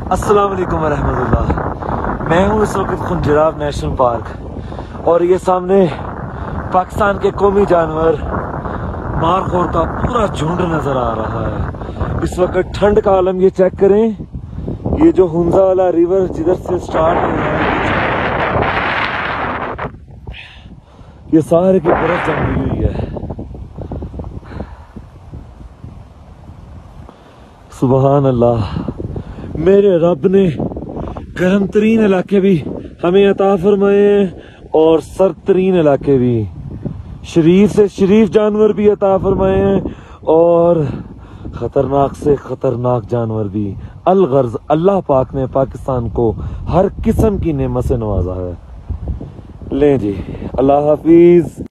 अस्सलाम वालेकुम वरहमतुल्लाह। मैं हूँ इस वक्त खुंजराब नेशनल पार्क और ये सामने पाकिस्तान के कौमी जानवर मारखोर का पूरा झुंड नजर आ रहा है। इस वक्त ठंड का आलम, ये चेक करें, ये जो हुंजा वाला रिवर जिधर से स्टार्ट हो रहा है ये सारे की बर्फ जमी हुई है। सुबहान अल्लाह, मेरे रब ने गर्म तरीन इलाके भी हमें अता फरमाए हैं और सर्द तरीन इलाके भी, शरीफ से शरीफ जानवर भी अता फरमाए हैं और खतरनाक से खतरनाक जानवर भी। अलगर्ज अल्लाह पाक ने पाकिस्तान को हर किस्म की नेमत से नवाजा है। लें जी, अल्लाह हाफिज।